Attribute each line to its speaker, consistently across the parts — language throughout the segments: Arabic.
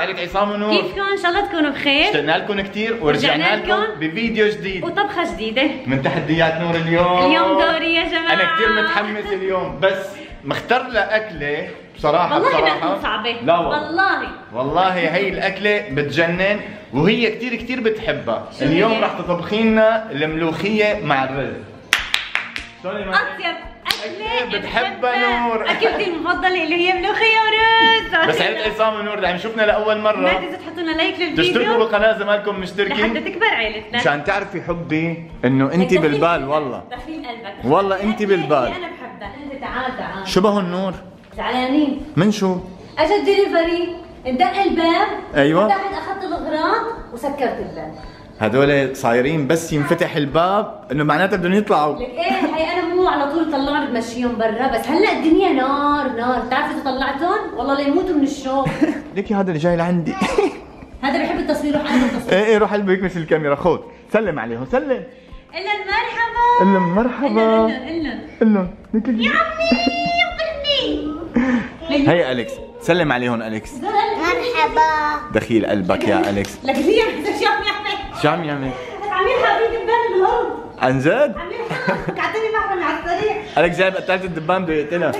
Speaker 1: عائلة عصام ونور،
Speaker 2: كيفكم؟ ان شاء الله تكونوا بخير.
Speaker 1: اشتقنا لكم كثير ورجعنا لكم بفيديو جديد
Speaker 2: وطبخة جديدة
Speaker 1: من تحديات نور. اليوم
Speaker 2: دوري يا جماعة.
Speaker 1: انا كثير متحمس اليوم، بس مختار لها اكلة بصراحة
Speaker 2: والله
Speaker 1: بصراحة
Speaker 2: ما صعبة.
Speaker 1: لا والله هي الاكلة بتجنن وهي كثير بتحبها. اليوم رح تطبخي لنا الملوخية مع الرز.
Speaker 2: اطيب أكلة
Speaker 1: بتحبها نور.
Speaker 2: أكلتي المفضلة اللي هي ملوخية ورز.
Speaker 1: بس عائلة عصام ونور عم شوفنا لأول مرة،
Speaker 2: ما تنسوا تحطوا لنا لايك للفيديو،
Speaker 1: تشتركوا بالقناة إذا مالكم مشتركين
Speaker 2: لحتى تكبر عائلتنا،
Speaker 1: مشان تعرفي حبي إنه أنت بالبال. والله
Speaker 2: دخيل قلبك
Speaker 1: والله أنت بالبال.
Speaker 2: أنا بحبها. أنت تعال
Speaker 1: شبه النور.
Speaker 2: زعلانين
Speaker 1: من شو؟
Speaker 2: اجت دليفري، اندق الباب،
Speaker 1: أيوة
Speaker 2: فتحت اخذت الاغراض وسكرت الباب.
Speaker 1: هدول صايرين بس ينفتح الباب انه معناتها بدهم يطلعوا.
Speaker 2: لك ايه هي انا مو على طول طلعهم بمشيهم برا، بس هلا الدنيا نار. بتعرف اذا طلعتهم والله ليموتوا من الشوق.
Speaker 1: ليكي هذا اللي جاي لعندي
Speaker 2: هذا بحب التصوير، روح عنده التصوير.
Speaker 1: ايه روح قلبه يكمش الكاميرا. خذ سلم عليهم، سلم.
Speaker 2: الا مرحبا.
Speaker 1: قل لهم مرحبا. قل لهم
Speaker 2: يا عمي قلبي.
Speaker 1: هي اليكس، سلم عليهم اليكس.
Speaker 3: مرحبا.
Speaker 1: دخيل قلبك يا اليكس.
Speaker 2: لك ليه شو عم يعمل؟
Speaker 1: شو عم يعمل؟
Speaker 2: عم يلحق في دبان بالارض.
Speaker 1: عن جد؟
Speaker 2: عم يلحق اعطيني محرمة على السريع.
Speaker 1: اليكس جايب قتلت الدبان بده يقتلها.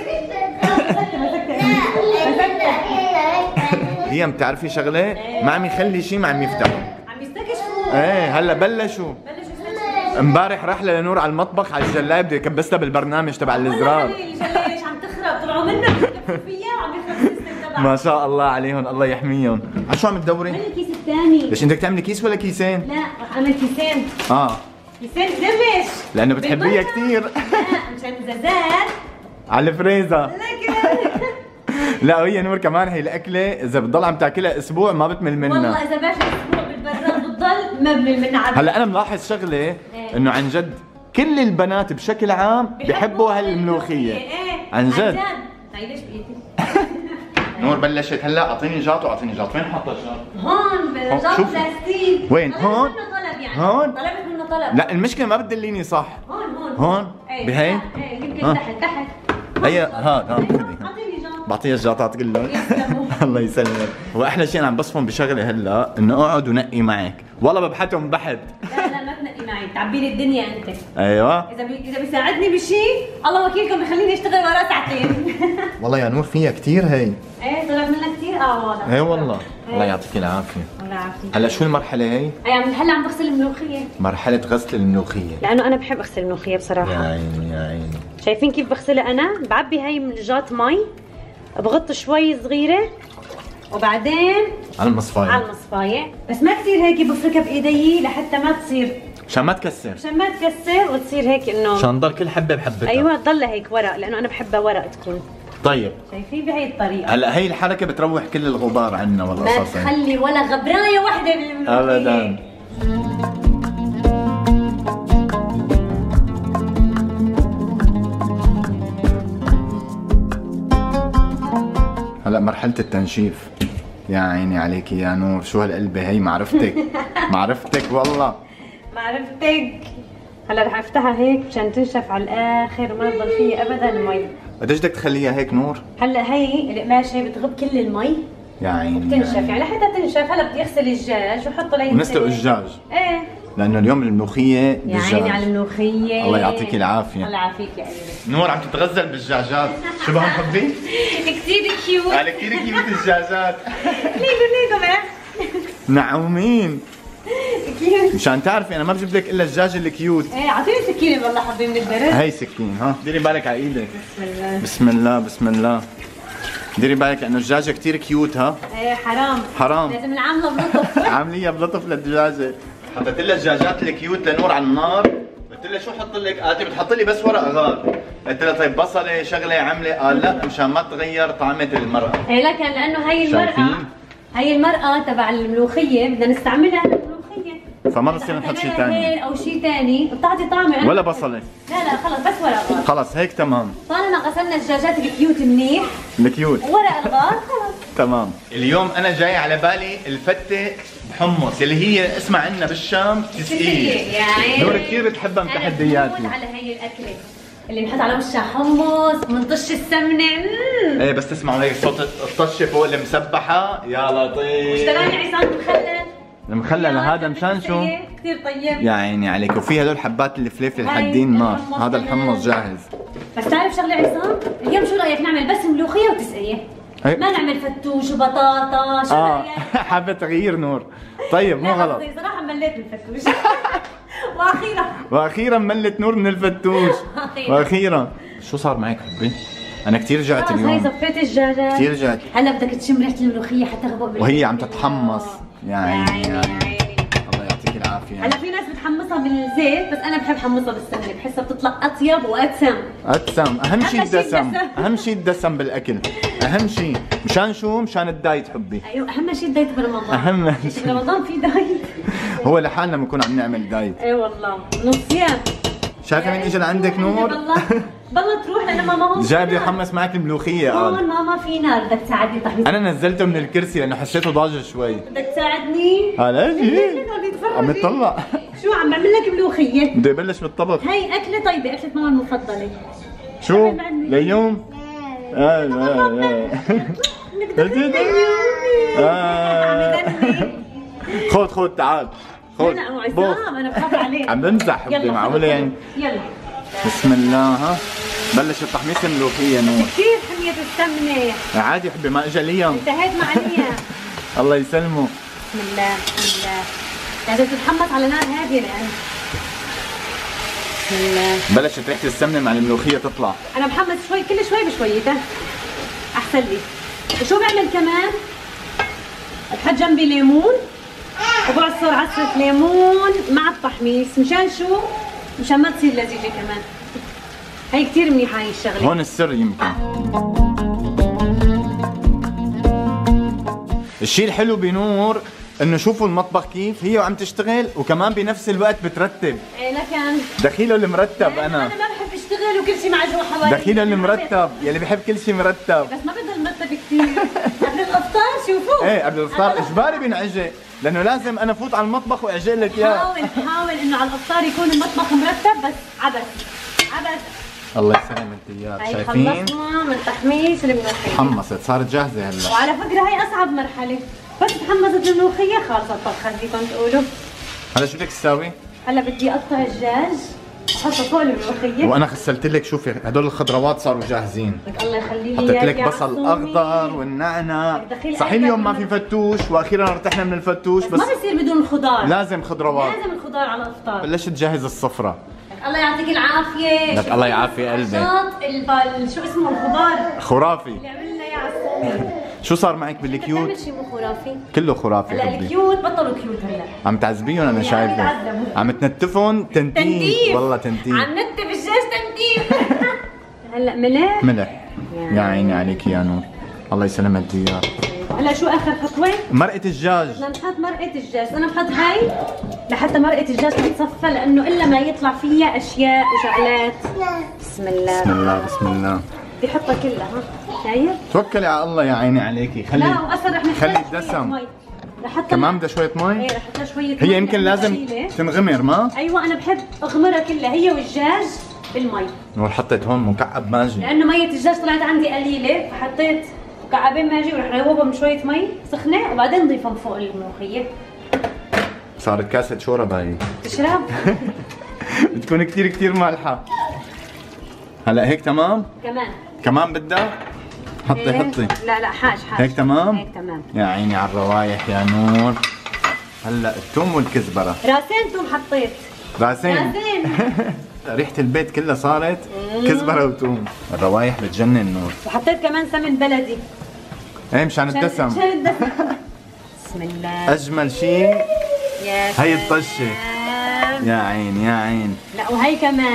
Speaker 1: هي بتعرفي شغله؟ ما عم يخلي شيء، ما عم يفتحوا،
Speaker 2: عم يستكشفوا.
Speaker 1: ايه هلا بلشوا. امبارح رحله لنور على المطبخ على الجلايه بده يكبسها بالبرنامج تبع الازرار.
Speaker 2: الجلايه ليش عم تخرب؟ طلعوا منها فيها وعم يخرب السيستم تبعها.
Speaker 1: ما شاء الله عليهم، الله يحميهم. على شو عم تدوري؟
Speaker 2: عمل الكيس الثاني.
Speaker 1: ليش انت تعملي كيس ولا كيسين؟
Speaker 2: لا رح اعمل كيسين. كيسين دبش
Speaker 1: لانه بتحبيها كثير.
Speaker 2: لا مشان الزازات
Speaker 1: على الفريزة. لا وهي نور كمان هي الاكله اذا بتضل عم تاكلها اسبوع ما بتمل منها.
Speaker 2: والله اذا باش اسبوع بالبراد بتضل ما بمل منها.
Speaker 1: هلا انا ملاحظ شغله انه عن جد كل البنات بشكل عام بحبوا هالملوخيه. عن جد.
Speaker 2: هي ليش بايدي؟
Speaker 1: نور بلشت هلا. اعطيني جاط واعطيني جاط. وين حاطه الجاط؟
Speaker 2: هون بالجاط بلاستيك.
Speaker 1: وين؟ هون؟
Speaker 2: طلب يعني.
Speaker 1: هون؟
Speaker 2: طلبت منه طلب.
Speaker 1: لا المشكله ما بتدليني صح.
Speaker 2: هون
Speaker 1: بهي؟
Speaker 2: ايه يمكن تحت.
Speaker 1: هي هاد خذي. بعطيها الجاطات كلهم. الله يسلمك. واحلى شيء انا عم بصفهم بشغله هلا انه اقعد ونقي معك، والله ببحثهم بحث.
Speaker 2: لا ما تنقي معي، تعبي لي الدنيا انت.
Speaker 1: ايوه
Speaker 2: اذا بيساعدني بشيء الله وكيلكم بخليني اشتغل وراه ساعتين.
Speaker 1: والله يا نور فيها كثير هي.
Speaker 2: ايه طلعت منها كثير. والله
Speaker 1: ايه والله. الله يعطيك العافيه.
Speaker 2: الله يعافيك.
Speaker 1: هلا شو المرحله هي؟
Speaker 2: هلا عم بغسل الملوخيه.
Speaker 1: مرحله غسل الملوخيه.
Speaker 2: لانه انا بحب اغسل الملوخيه بصراحه.
Speaker 1: يا عيني يا عيني.
Speaker 2: شايفين كيف بغسلها انا؟ بعبي هاي من الجات مي، بغط شوي صغيره وبعدين
Speaker 1: على المصفايه
Speaker 2: بس ما كثير هيك بفركها بايدي لحتى ما تصير،
Speaker 1: عشان ما تكسر
Speaker 2: وتصير هيك انه
Speaker 1: عشان تضل كل حبه بحبتها.
Speaker 2: ايوه تضلها هيك ورق، لانه انا بحبها ورق تكون.
Speaker 1: طيب
Speaker 2: شايفين بهي الطريقه.
Speaker 1: هلا هي الحركه بتروح كل الغبار عنا والله اساسا،
Speaker 2: ما تخلي ولا غبرايه وحده بالملوخيه
Speaker 1: ابدا. هلا مرحلة التنشيف. يا عيني عليكي يا نور، شو هالقلبة هي. معرفتك والله
Speaker 2: معرفتك. هلا رح افتحها هيك مشان تنشف على الاخر وما تضل فيها ابدا المي.
Speaker 1: قديش بدك تخليها هيك نور؟
Speaker 2: هلا هي القماشه بتغب كل المي
Speaker 1: يا عيني
Speaker 2: بتنشف يعني لحتى تنشف. هلا بدي اغسل الدجاج وحطه لين
Speaker 1: ونسلق الدجاج.
Speaker 2: ايه
Speaker 1: لانه اليوم الملوخيه
Speaker 2: يا عيني على الملوخيه.
Speaker 1: الله يعطيك العافيه.
Speaker 2: الله يعافيك يا قلبي.
Speaker 1: نور عم تتغزل بالدجاجات. شو بهم حبي؟
Speaker 2: كثير كيوت.
Speaker 1: قال كثير كيوت الدجاجات.
Speaker 2: ليكم
Speaker 1: نعومين.
Speaker 2: كيوت.
Speaker 1: مشان تعرفي انا ما بجيب لك الا الدجاج الكيوت.
Speaker 2: ايه اعطيني سكينه والله حبي من البرد.
Speaker 1: هي سكين. ها ديري بالك على ايدك.
Speaker 2: بسم الله
Speaker 1: بسم الله بسم الله. ديري بالك لانه الدجاجه كثير كيوت. ها
Speaker 2: ايه حرام لازم نعاملها بلطف.
Speaker 1: عامليها بلطف للدجاجه. حطيت لها الدجاجات الكيوت لنور على النار. قلت لها شو حط لك؟ قالت بتحط لي بس ورق غار. قلت لها طيب بصله شغله عمله. قال لا مشان ما تغير طعمه المرقه.
Speaker 2: ايه لكن لانه هي المرقه تبع الملوخيه بدنا نستعملها للملوخيه،
Speaker 1: فما بصير نحط شيء ثاني
Speaker 2: او شيء ثاني بتعطي طعمه.
Speaker 1: ولا بصله.
Speaker 2: لا خلص بس ورق غار.
Speaker 1: خلص هيك تمام.
Speaker 2: طالما غسلنا الدجاجات الكيوت منيح
Speaker 1: الكيوت
Speaker 2: ورق الغار خلص
Speaker 1: تمام. اليوم انا جاي على بالي الفته بحمص اللي هي اسمها عندنا بالشام تسقية.
Speaker 2: يا عيني
Speaker 1: نور كثير بتحبها من تحدياتي.
Speaker 2: على هي الاكله اللي بنحط على وشها حمص ومنطش السمنه.
Speaker 1: ايه بس تسمعوا هيك صوت الطشه فوق المسبحه يا لطيف.
Speaker 2: اشتراني عصام مخلل.
Speaker 1: المخلل هذا مشان شو؟
Speaker 2: كثير طيب
Speaker 1: يا عيني عليك. وفي هدول حبات الفلفل الحادين نار. هذا الحمص جاهز.
Speaker 2: بس تعرف شغله عصام؟ اليوم شو رايك نعمل بس ملوخيه وتسقيه؟ ما نعمل فتوش وبطاطا. شو رايك؟
Speaker 1: حابه تغيير نور. طيب مو غلط.
Speaker 2: صراحه مليت من الفتوش.
Speaker 1: واخيرا ملت نور من الفتوش. واخيرا. شو صار معك حبي؟ انا كثير جعت اليوم.
Speaker 2: هي صفيت الدجاجات.
Speaker 1: كثير جعت.
Speaker 2: هلا بدك تشم ريحه الملوخيه حتى غبق
Speaker 1: وهي عم تتحمص. يا عيني يا عيني. الله يعطيك العافيه.
Speaker 2: هلا في ناس بتحمصها بالزيت بس انا بحب حمصها بالسمنه، بحسها بتطلع اطيب واتسم.
Speaker 1: اتسم. اهم شيء الدسم. اهم شيء الدسم بالاكل. اهم شيء. مشان شو؟ مشان الدايت حبي.
Speaker 2: ايوه اهم شيء الدايت برمضان.
Speaker 1: اهم
Speaker 2: شيء برمضان في دايت.
Speaker 1: هو لحالنا بنكون عم نعمل دايت.
Speaker 2: اي والله نصيان.
Speaker 1: شايفه مين اجى لعندك نور؟
Speaker 2: بالله تروح لان ماما هون.
Speaker 1: جاي بده يحمس معك الملوخيه قال.
Speaker 2: هون ماما في نار بدك تساعدني تحميص.
Speaker 1: انا نزلته من الكرسي لانه حسيته ضاجج شوي.
Speaker 2: بدك تساعدني؟
Speaker 1: هلا اجي. عم يطلع.
Speaker 2: شو عم بعمل لك ملوخيه؟
Speaker 1: بده يبلش بالطبخ.
Speaker 2: هي اكله طيبه، اكله ماما المفضله.
Speaker 1: شو؟ لليوم؟ خذ تعال. خذ.
Speaker 2: لا عصام انا بخاف عليك.
Speaker 1: عم بمزح حبي معقوله يعني.
Speaker 2: يلا
Speaker 1: بسم الله. ها بلشت تحميص الملوخيه نور.
Speaker 2: كثير حمية السمنه.
Speaker 1: عادي حبي ما اجى لي ايام.
Speaker 2: انتهيت مع ليا.
Speaker 1: الله يسلمه.
Speaker 2: بسم الله بسم الله. لازم تتحمص على نار هاديه الان. بسم الله.
Speaker 1: بلشت ريحه السمنه مع الملوخيه تطلع.
Speaker 2: انا بحمص شوي كل شوي بشويته احسن لي. وشو بعمل كمان؟ بحط جنبي ليمون وبعصر عصرة ليمون مع التحميص. مشان شو؟ مشان ما تصير لزيجة كمان. هي كثير منيحة هي الشغلة.
Speaker 1: هون السر يمكن. الشيء الحلو بنور انه شوفوا المطبخ كيف هي وعم تشتغل وكمان بنفس الوقت بترتب.
Speaker 2: ايه لكن
Speaker 1: دخيله المرتب انا
Speaker 2: ما بحب اشتغل وكل شيء معجون حوالي.
Speaker 1: دخيله المرتب يلي بحب كل شيء مرتب.
Speaker 2: بس ما بدها المرتب كثير. قبل الافطار شوفوا.
Speaker 1: ايه قبل الافطار اجباري بنعجن لانه لازم انا فوت على المطبخ واعجن لك اياه.
Speaker 2: حاول انه على الافطار يكون المطبخ مرتب بس عبث.
Speaker 1: الله يسلم التيار. شايفين؟
Speaker 2: خلصنا من تحميص الملوخية.
Speaker 1: حمصت صارت جاهزة هلا.
Speaker 2: وعلى فكرة هي أصعب مرحلة، بس تحمصت الملوخية خلصت الطبخة فيكم تقولوا.
Speaker 1: هلا شو بدك تساوي؟
Speaker 2: هلا بدي أقطع الدجاج أحطه فوق الملوخية.
Speaker 1: وأنا غسلت لك شوفي هدول الخضروات صاروا جاهزين.
Speaker 2: لك الله يخلي لي
Speaker 1: حطيت لك بصل أخضر والنعناع. صحيح اليوم ما في فتوش وأخيرا ارتحنا من الفتوش بس
Speaker 2: ما بصير بدون الخضار.
Speaker 1: لازم خضروات.
Speaker 2: لازم الخضار على الإفطار.
Speaker 1: بلشت تجهز الصفرة.
Speaker 2: الله يعطيك العافية.
Speaker 1: لك الله يعافي قلبي.
Speaker 2: شو اسمه الخضار؟
Speaker 1: خرافي.
Speaker 2: اللي عملنا اياه على الصومي.
Speaker 1: شو صار معك بالكيوت؟
Speaker 2: بتعمل شيء مو خرافي؟
Speaker 1: كله خرافي
Speaker 2: هلا
Speaker 1: حبي.
Speaker 2: الكيوت بطلوا كيوت هلا.
Speaker 1: عم تعذبيهم انا شايفه. عم تنتفهم تنتيف. والله تنتيف.
Speaker 2: عم نتف الدجاج تنتيف. هلا ملح؟
Speaker 1: ملح. يا عيني عليك يا نور. الله يسلمها الديار.
Speaker 2: هلا شو اخر خطوه؟
Speaker 1: مرقة الدجاج.
Speaker 2: بدنا نحط مرقة الدجاج، انا بحط هاي لحتى مرقة الدجاج تتصفى لانه الا ما يطلع فيها اشياء وشغلات. بسم الله
Speaker 1: بسم الله بسم الله.
Speaker 2: بدي احطها كلها ها، شايف؟
Speaker 1: توكلي على الله يا عيني عليكي. خلي
Speaker 2: لا واصلا رح نحتاج
Speaker 1: خلي الدسم.
Speaker 2: لحتى
Speaker 1: كمان بدها شوية مي؟
Speaker 2: ايه رح احط شوية
Speaker 1: هي
Speaker 2: مي
Speaker 1: يمكن لازم تنغمر ما؟
Speaker 2: ايوه انا بحب اغمرها كلها هي والدجاج بالمي.
Speaker 1: نور حطيت هون مكعب ماجي.
Speaker 2: لانه مية الدجاج طلعت عندي قليلة فحطيت مكعبين ماجي ورح نذوبهم بشوية مي سخنة وبعدين نضيفهم فوق الملوخية.
Speaker 1: صارت كاسة شوربة هي.
Speaker 2: تشرب؟
Speaker 1: بتكون كثير مالحة. هلا هيك تمام؟ كمان بدها؟ حطي حطي.
Speaker 2: لا حاج
Speaker 1: هيك تمام؟
Speaker 2: هيك تمام.
Speaker 1: يا عيني على الروايح يا نور. هلا الثوم والكزبرة.
Speaker 2: راسين ثوم حطيت.
Speaker 1: راسين. ريحة البيت كلها صارت كزبرة وثوم. الروايح بتجنن نور.
Speaker 2: وحطيت كمان سمن بلدي.
Speaker 1: ايه مشان الدسم.
Speaker 2: بسم الله.
Speaker 1: أجمل شيء هي الطشة. يا عين يا عين.
Speaker 2: لا وهي كمان.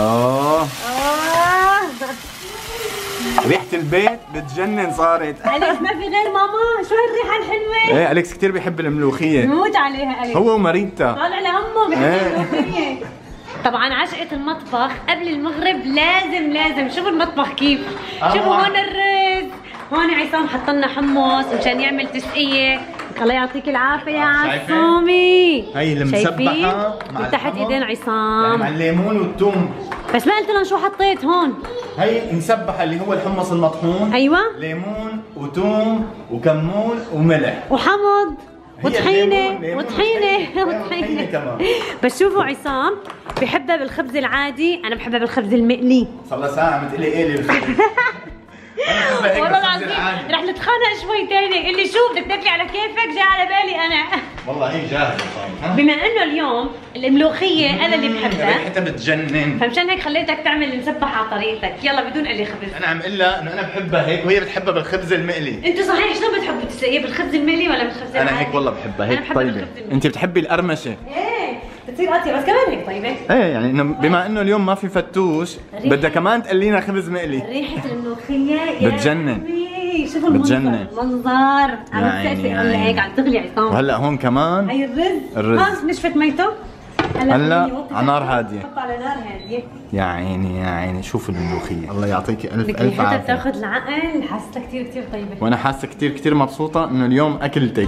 Speaker 1: ريحة البيت بتجنن صارت.
Speaker 2: أليكس ما في غير ماما، شو هالريحة الحلوة؟
Speaker 1: ايه أليكس كثير بيحب الملوخية.
Speaker 2: بموت عليها أليكس.
Speaker 1: هو وماريتا.
Speaker 2: طالع لهمه بيحب الملوخية. طبعا عشقة المطبخ قبل المغرب لازم شوفوا المطبخ كيف. شوفوا هون الرز، هون عصام حط لنا حمص مشان يعمل تسقية. الله يعطيك العافية يا عصومي.
Speaker 1: هي المسبحة
Speaker 2: مع تحت ايدين عصام.
Speaker 1: يعني مع الليمون والثوم.
Speaker 2: بس ما قلت لهم شو حطيت هون.
Speaker 1: هي مسبحه اللي هو الحمص المطحون،
Speaker 2: ايوه،
Speaker 1: ليمون وثوم وكمون وملح
Speaker 2: وحمض وطحينه
Speaker 1: وطحينه
Speaker 2: وطحينه
Speaker 1: كمان.
Speaker 2: بس شوفوا عصام بحبها بالخبز العادي، انا بحبها بالخبز المقلي.
Speaker 1: صار لها ساعه عم تقلي ايه بالخبز.
Speaker 2: والله العظيم رح نتخانق شوي تاني. اللي شو بدك تاكلي على كيفك، جاي على بالي انا.
Speaker 1: والله هي جاهزه.
Speaker 2: بما انه اليوم الملوخيه انا اللي بحبها،
Speaker 1: ريحتها بتجنن،
Speaker 2: فمشان هيك خليتك تعمل المسبح على طريقتك. يلا بدون قلي خبز.
Speaker 1: انا عم اقول لها انه انا بحبها هيك وهي بتحبها بالخبز المقلي.
Speaker 2: انتوا صحيح شلون بتحبوا تسقيها، بالخبز المقلي ولا بالخبز العادي؟
Speaker 1: انا هيك والله بحبها هيك طيبه. انت بتحبي القرمشه.
Speaker 2: ايه بتصير اطيب، بس كمان هيك طيبه.
Speaker 1: ايه يعني انه بما انه اليوم ما في فتوش بدها كمان تقلينا خبز مقلي.
Speaker 2: ريحه الملوخيه
Speaker 1: بتجنن.
Speaker 2: شوفوا المنظر، منظر عم تسقسق هيك عم تغلي عصام.
Speaker 1: وهلا هون كمان
Speaker 2: هي الرز نشفت ميته.
Speaker 1: هلا على نار هاديه.
Speaker 2: حط على نار هاديه.
Speaker 1: يا عيني يا عيني، شوفوا الملوخيه. الله يعطيكي الف
Speaker 2: لك
Speaker 1: الف
Speaker 2: ريحتها
Speaker 1: عافيه.
Speaker 2: بتاخذ العقل، حاسه كثير كثير طيبه.
Speaker 1: وانا حاسه كثير كثير مبسوطه انه اليوم اكلتك.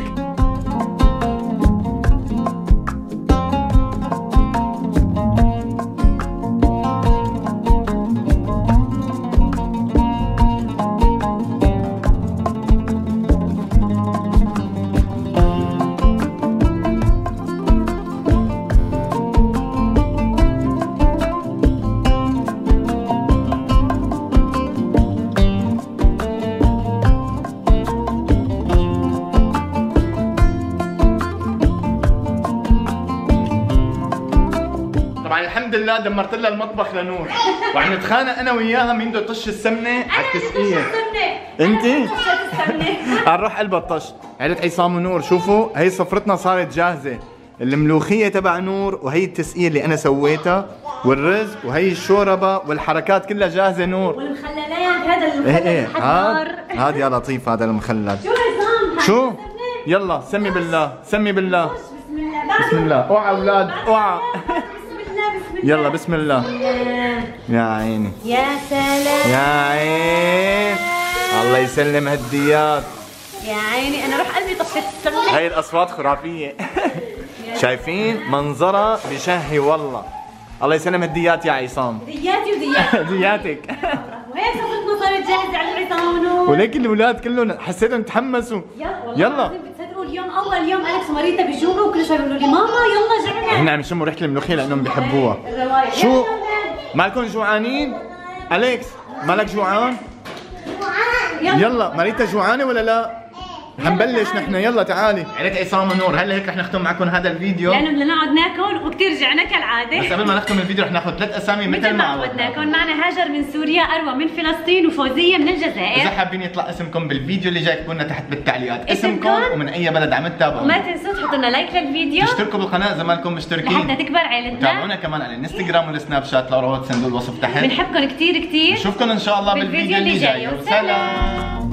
Speaker 1: طبعا الحمد لله دمرت لها المطبخ لنور، وعم نتخانق انا وياها مين بده يطش السمنه على التسقيه. انت؟ نروح قلب الطش. عيلة عصام ونور شوفوا هي صفرتنا صارت جاهزه، الملوخيه تبع نور وهي التسقيه اللي انا سويتها والرز وهي الشوربه والحركات كلها جاهزه نور.
Speaker 2: والمخللات هذا المخلل
Speaker 1: ايه هذا يا لطيف هذا المخلل.
Speaker 2: شو عصام؟
Speaker 1: شو؟ يلا سمي بالله سمي بالله.
Speaker 2: بسم الله
Speaker 1: بسم الله. اوعى اولاد اوعى. يلا بسم الله. يا عيني
Speaker 2: يا سلام
Speaker 1: يا عين. الله يسلم هالديات.
Speaker 2: يا عيني انا روح قلبي طفت السمنه.
Speaker 1: هاي الاصوات خرافيه. شايفين منظرها بشهي والله. الله يسلم هالديات يا عصام.
Speaker 2: دياتي ودياتك.
Speaker 1: دياتك.
Speaker 2: وهيك صفرتنا صارت جاهزه على عصام ونور.
Speaker 1: وليك الاولاد كلهم حسيتهم تحمسوا.
Speaker 2: يلا بتصدقوا اليوم اول يوم الكس وماريتا بيشوفوا وكل شوي بيقولوا لي ماما يلا جعنا.
Speaker 1: هن عم يشموا ريحه الملوخيه لانهم بيحبوها. شو؟ مالكم جوعانين؟ اليكس مالك جوعان؟ يلا ماريتا جوعانه ولا لا؟ حنبلش نحن يلا تعالي. عيلة عصام ونور هلا هيك رح نختم معكم هذا الفيديو
Speaker 2: لانه بدنا نقعد ناكل وكثير جعنا كالعاده.
Speaker 1: بس قبل ما نختم الفيديو رح ناخذ 3 اسامي مثل ما
Speaker 2: عودناكم. معنا هاجر من سوريا، اروى من فلسطين، وفوزيه من الجزائر.
Speaker 1: اذا حابين يطلع اسمكم بالفيديو اللي جاي اكتبوا لنا تحت بالتعليقات اسمكم ومن اي بلد عم تتابعوا.
Speaker 2: وما تنسوا تحطوا لنا لايك للفيديو،
Speaker 1: تشتركوا بالقناه اذا مالكم مشتركين
Speaker 2: لحتى تكبر عائلتنا.
Speaker 1: وتابعونا كمان على الانستغرام والسناب شات، لو روحوا صندوق الوصف تحت.
Speaker 2: بنحبكم كثير كثير.
Speaker 1: نشوفكم ان شاء الله بالفيديو اللي جاي. وسلام.